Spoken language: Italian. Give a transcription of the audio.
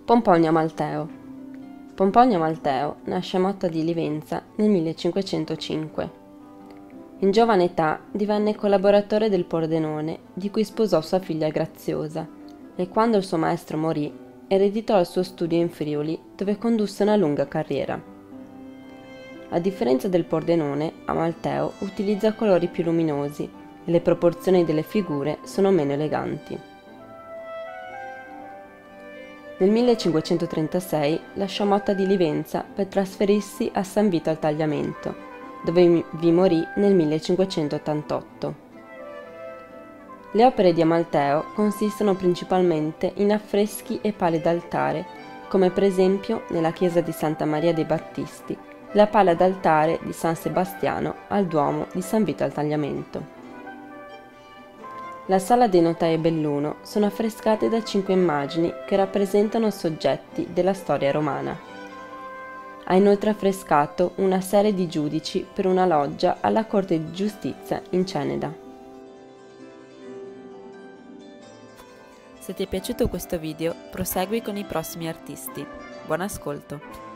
Pomponio Amalteo. Pomponio Amalteo nasce a Motta di Livenza nel 1505. In giovane età divenne collaboratore del Pordenone, di cui sposò sua figlia Graziosa, e quando il suo maestro morì, ereditò il suo studio in Friuli, dove condusse una lunga carriera. A differenza del Pordenone, Amalteo utilizza colori più luminosi e le proporzioni delle figure sono meno eleganti. Nel 1536 lasciò Motta di Livenza per trasferirsi a San Vito al Tagliamento, dove vi morì nel 1588. Le opere di Amalteo consistono principalmente in affreschi e pale d'altare, come per esempio nella chiesa di Santa Maria dei Battisti, la pala d'altare di San Sebastiano al Duomo di San Vito al Tagliamento. La sala dei notai e Belluno sono affrescate da 5 immagini che rappresentano soggetti della storia romana. Ha inoltre affrescato una serie di giudici per una loggia alla Corte di Giustizia in Ceneda. Se ti è piaciuto questo video, prosegui con i prossimi artisti. Buon ascolto!